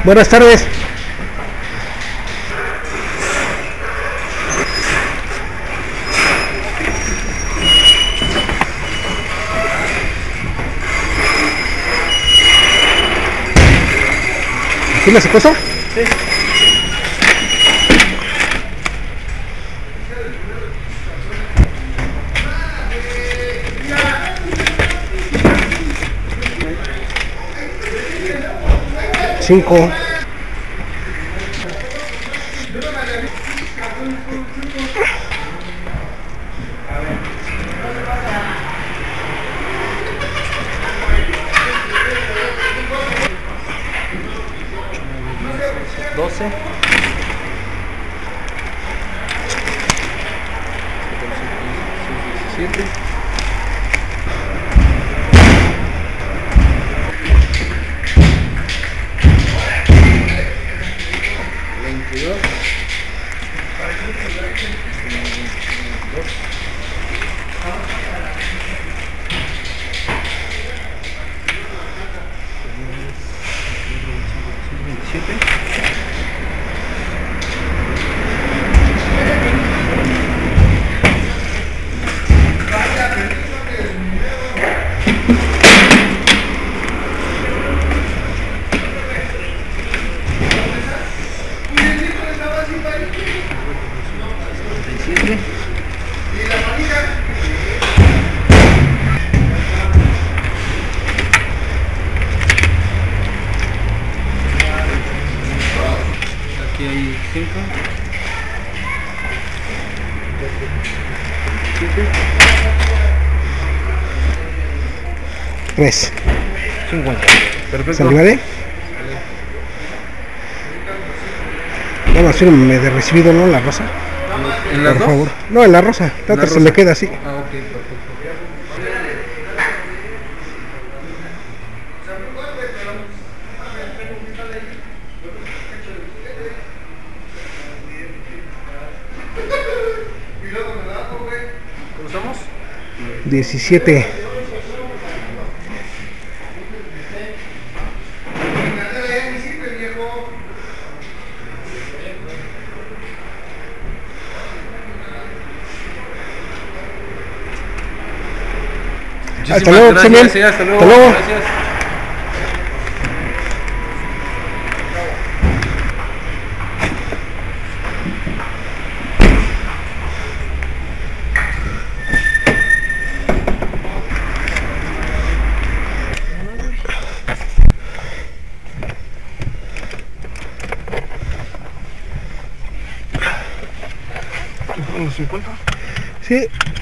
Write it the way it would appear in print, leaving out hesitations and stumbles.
Buenas tardes. ¿Sí me sacó eso? Sí. Cinco. Doce. 17. 22. 27. 37. Aquí hay 5. 7. 3. 50. Perfecto. ¿Salvaré? Nada más me de recibido, ¿no? La rosa. ¿En las Por dos? favor. No, en la rosa. La otra se le queda así. Ah, ok, perfecto. ¿Cruzamos? 17. Hasta luego, Gracias, señor. hasta luego. Hasta luego. Gracias. ¿Los 50? Sí.